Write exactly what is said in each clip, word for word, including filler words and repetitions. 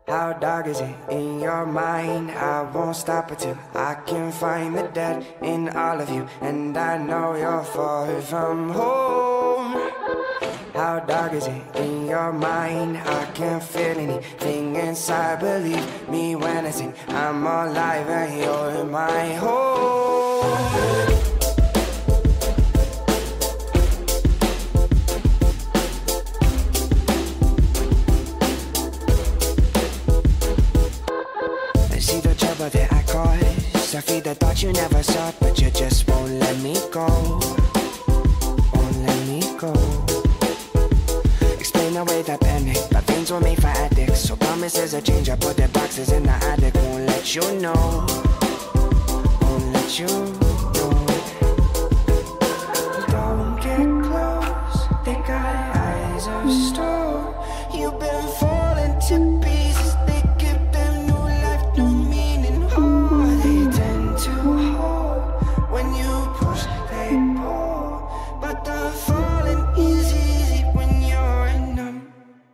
How dark is it in your mind? I won't stop until I can find the dead in all of you. And I know you're far from home. How dark is it in your mind? I can't feel anything inside. Believe me when I say I'm alive and you're my home. That I caused, I feed the thought you never saw, but you just won't let me go, won't let me go. Explain away the panic, but things were made for addicts. So promises of change, I put the boxes in the attic. Won't let you know, won't let you know. Don't get close, they got eyes of stone. You've been falling to pieces, they give them new life, new meaning. Oh, they tend to hold when you push, they pull. But the falling is easy when you're numb.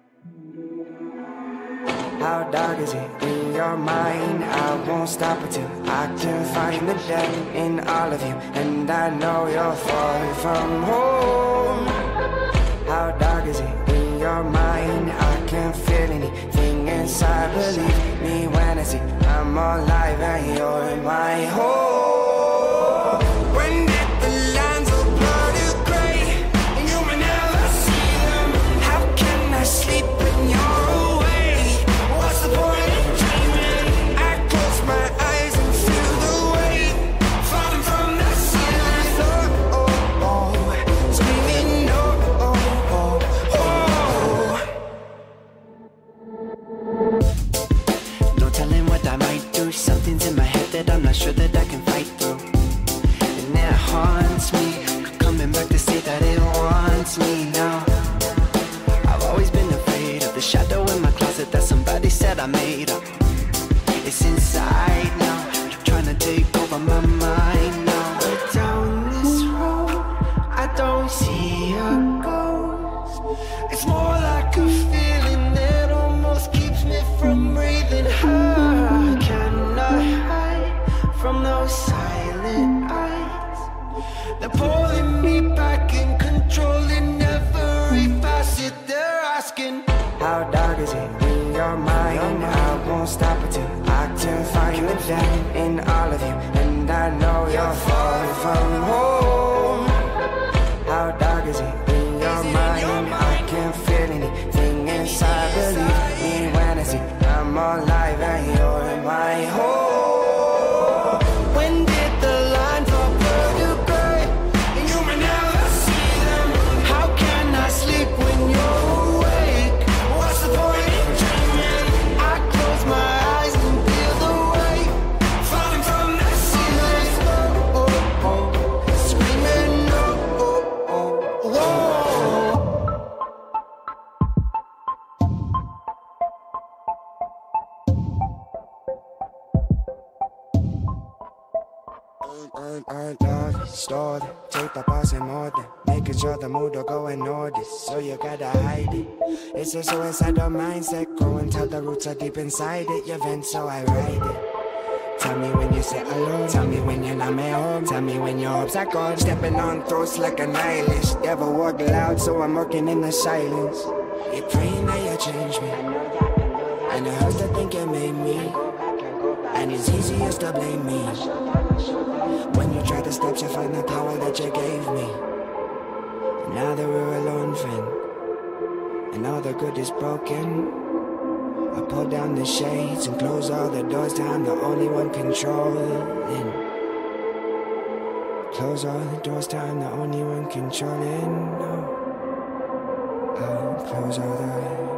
How dark is it in your mind? I won't stop until I can find the dead in all of you. And I know you're far from home. How dark is it in your mind? I can't feel anything inside. Believe me when I say I'm alive and you're in my home. When did the lines all blur to gray and you may never see them? How can I sleep when you're away? What's the point of dreaming? I close my eyes and feel the weight falling from the ceiling. Oh, oh, oh, screaming, oh, oh, oh, oh. No telling what I might do. Something's in my head that I'm not sure that I can fight through. And it haunts me, coming back to say that it wants me now. I've always been afraid of the shadow in my closet that somebody said I made up. It's inside now, trying to take over my mind now. But down this road, I don't see a ghost. It's more like a feeling that almost keeps me from breathing. How can I hide from those silent eyes? They're pulling me back and controlling every facet. They're asking, how dark is it in your mind? I won't stop until I can find the dead in all of you. And I know you're far from home. How dark is it in your mind? I can't feel anything inside. Believe me when I say I'm alive and you're in my home. When did the lines all blur to gray and you may never see them? How can I sleep when you're awake? What's the point of dreaming? I close my eyes and feel the weight falling from the ceiling. Oh, oh, oh, screaming, oh, oh, oh, whoa. I'm, I'm love, stored, take the pause in order, making sure the mood will go unnoticed, so you gotta hide it. It's a suicidal mindset, growing till the roots are deep inside it. You vent, so I ride it. Tell me when you sit alone, tell me when you're not at home, tell me when your hopes are gone. Stepping on throats like a nihilist, never walk loud, so I'm working in the silence. You're praying that you change me, and it hurts to think you made me, and it's easiest to blame me. When you try to step, you find the power that you gave me. And now that we're alone, friend, and all the good is broken, I pull down the shades and close all the doors. I'm the only one controlling. Close all the doors, I'm the only one controlling. No. I'll close all the